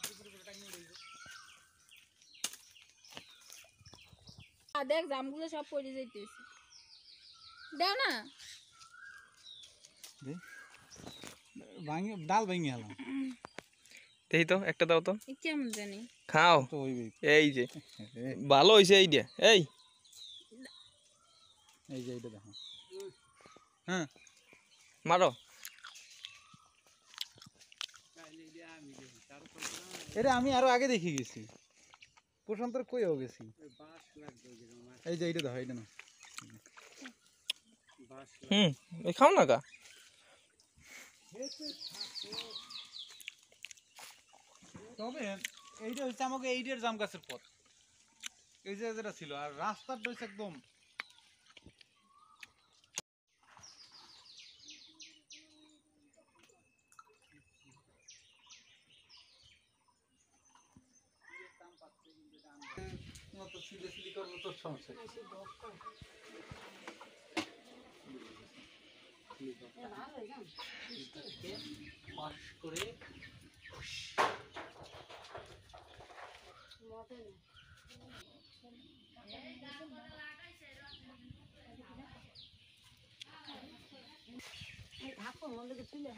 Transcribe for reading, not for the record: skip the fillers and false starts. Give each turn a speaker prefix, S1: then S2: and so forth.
S1: দেখ জামগুলো সব পড়ে যাইতেছে দাও না
S2: ভাঙি ডাল ভাঙি হলাম
S3: দেই তো একটা দাও তো
S1: কেমন জানি
S3: খাও
S2: তো হইবে
S3: এই যে ভালো হইছে এই যে এই
S2: এই যে এইটা দেখো হ্যাঁ
S3: মারো
S2: এটা আমি আরো আগে দেখে গেছি প্রশান্তর কইও গেছি এই যে এইটা দেখো এইটা না
S3: এই খাও না কা
S2: তবে এইটা হচ্ছে আমাকে এইটার জাম গাছের পথ এই যে যেটা ছিল আর রাস্তাটা হচ্ছে একদম তোর সমস্যা করে
S1: ঢাকো মন্দিরে চলে